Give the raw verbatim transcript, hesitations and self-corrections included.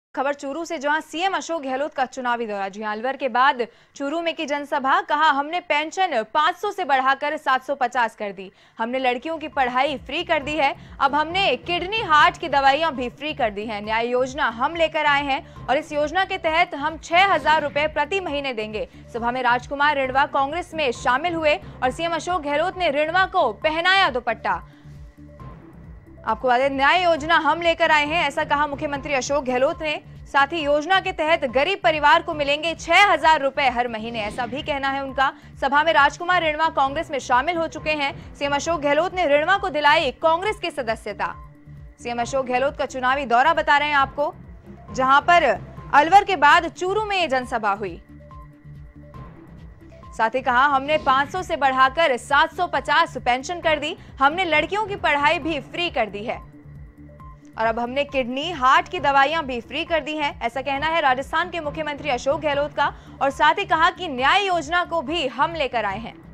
खबर चूरू से, जहां सीएम अशोक गहलोत का चुनावी दौरा। जी हां, अलवर के बाद चूरू में की जनसभा। कहा, हमने पेंशन पाँच सौ से बढ़ाकर सात सौ पचास कर दी। हमने लड़कियों की पढ़ाई फ्री कर दी है। अब हमने किडनी हार्ट की दवाइयां भी फ्री कर दी हैं। न्याय योजना हम लेकर आए हैं और इस योजना के तहत हम छह हजार रुपए प्रति महीने देंगे। सभा में राजकुमार रिणवा कांग्रेस में शामिल हुए और सीएम अशोक गहलोत ने रिणवा को पहनाया दुपट्टा। आपको बता दें, न्याय योजना हम लेकर आए हैं, ऐसा कहा मुख्यमंत्री अशोक गहलोत ने। साथ ही योजना के तहत गरीब परिवार को मिलेंगे छह हजार रुपए हर महीने, ऐसा भी कहना है उनका। सभा में राजकुमार रिणवा कांग्रेस में शामिल हो चुके हैं। सीएम अशोक गहलोत ने रिणवा को दिलाई कांग्रेस की सदस्यता। सीएम अशोक गहलोत का चुनावी दौरा बता रहे हैं आपको, जहां पर अलवर के बाद चूरू में ये जनसभा हुई। साथ ही कहा, हमने पाँच सौ से बढ़ाकर सात सौ पचास पेंशन कर दी। हमने लड़कियों की पढ़ाई भी फ्री कर दी है और अब हमने किडनी हार्ट की दवाइयां भी फ्री कर दी हैं, ऐसा कहना है राजस्थान के मुख्यमंत्री अशोक गहलोत का। और साथ ही कहा कि न्याय योजना को भी हम लेकर आए हैं।